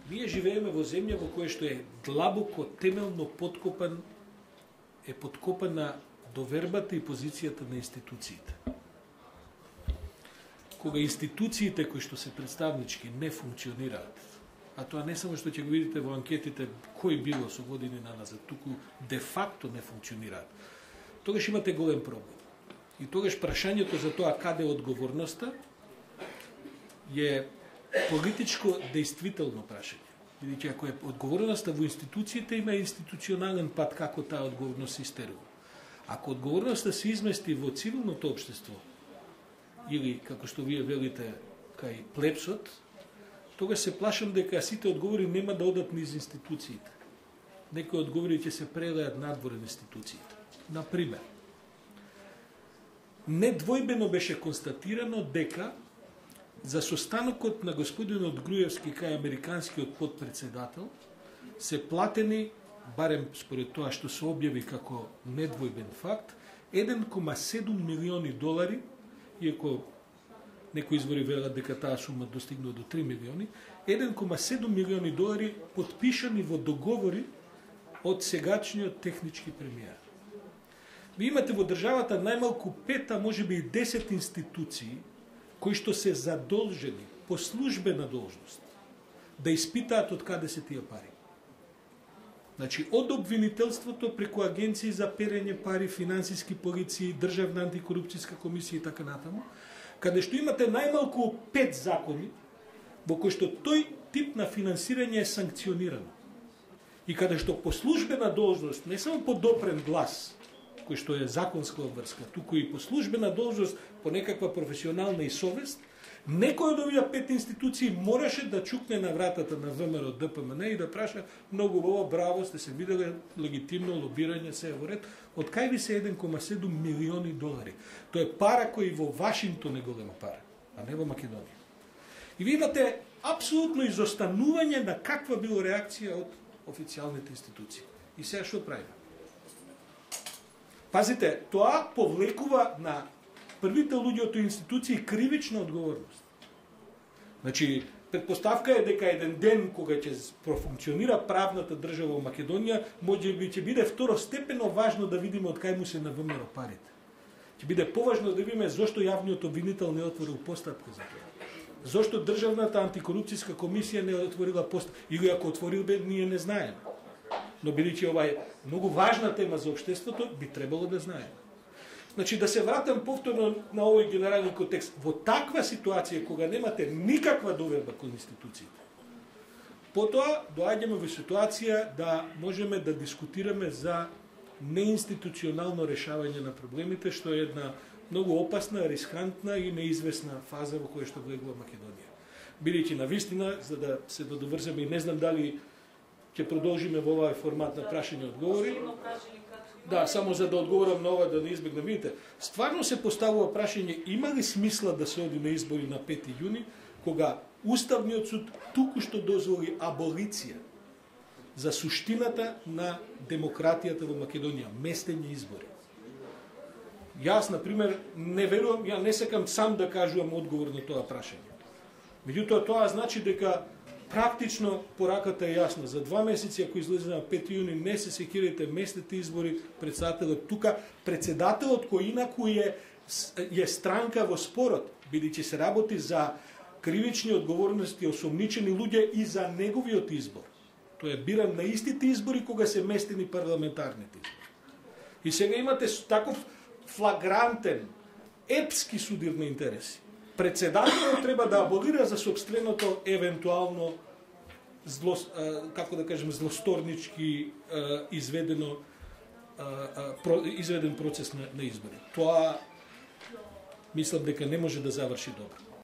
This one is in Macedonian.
Ние живееме во земја во која што е длабоко, темелно подкопана довербата и позицијата на институциите. Кога институциите кои што се представнички не функционираат, а тоа не само што ќе го видите во анкетите кој било со години наназад, туку де факто не функционираат, тогаш имате голем проблем. И тогаш прашањето за тоа каде е одговорноста е политичко действително прашање. Бидејќи ако е одговорноста во институциите, има институционален пат како таа одговорност се истерува. Ако одговорноста се измести во цивилното општество, или, како што вие велите, кај плебсот, тогаш се плашам дека сите одговори нема да одат низ институциите. Некои одговори ќе се прелеат надвор од институциите. Например, недвојбено беше констатирано дека за состанокот на господинот Груевски кај американскиот подпредседател се платени, барем според тоа што се објави како недвојбен факт, 1,7 милиони долари, иако некои извори велат дека таа сума достигнува до 3 милиони, 1,7 милиони долари подпишани во договори од сегачниот технички премиер. Ви имате во државата најмалку 5, а можеби и 10 институции кои што се задолжени по службена должност да испитаат од каде се тие пари. Значи, од обвинителството преку агенции за перење пари, финансиски полиции, државна антикорупцијска комисија и така натаму, каде што имате најмалку 5 закони во кои што тој тип на финансирање е санкционирано. И каде што по службена должност, не само по допрен глас, кој што е законска обврска, туку и по службена должност, по некаква професионална и совест, некој од овие 5 институции мораше да чукне на вратата на ВМРО ДПМН и да праша многу убаво, браво, сте се виделе легитимно лобирање, се е во ред. Од кај ви се 1,7 милиони долари? Тоа е пара кој во Вашингтон е голема пара, а не во Македонија. И ви имате апсолутно изостанување на каква било реакција од официјалните институции. И сега што правиме? Пазите, тоа повлекува на првите луѓе од институции кривична одговорност. Значи, предпоставка е дека еден ден кога ќе профункционира правната држава во Македонија, можеби ќе биде второстепено важно да видиме од кај му се на ВМРО парите. Ќе биде поважно да видиме зошто јавниот обвинител не отворил постапка за тоа. Зошто државната антикорупцијска комисија не отворила постапка, или ако отворил бе, ние не знаеме. Но бидејќи ова е многу важна тема за општеството, би требало да знаеме. Значи, да се вратам повторно на овој генерален контекст. Во таква ситуација, кога немате никаква доверба кон институциите, потоа доаѓаме во ситуација да можеме да дискутираме за неинституционално решавање на проблемите, што е една многу опасна, рискантна и неизвестна фаза во која што влегува Македонија. Бидејќи навистина, за да се додоврземе, и не знам дали ќе продолжиме во овој формат на прашање и одговори. Да, само за да одговорам на ова, да не избегнем. Видите, стварно се поставува прашање, има ли смисла да се оди на избори на 5 јуни, кога Уставниот суд туку што дозволи аболиција за суштината на демократијата во Македонија, местење избори. Јас, например, не верувам, ја не сакам сам да кажувам одговор на тоа прашање. Меѓутоа, тоа значи дека практично пораката е јасна. За 2 месеци, ако излезе на 5 јуни, не се секирате местните избори, председателот тука, председателот кој инаку е странка во спорот, бидејќи се работи за кривични одговорности, осомничени луѓе и за неговиот избор. Тој е биран на истите избори кога се местени парламентарните избори. И сега имате таков флагрантен, епски судир на интереси. Председателот треба да аболира за собственото евентуално како да кажем злосторнички изведен процес на избори. Тоа мислам дека не може да заврши добро.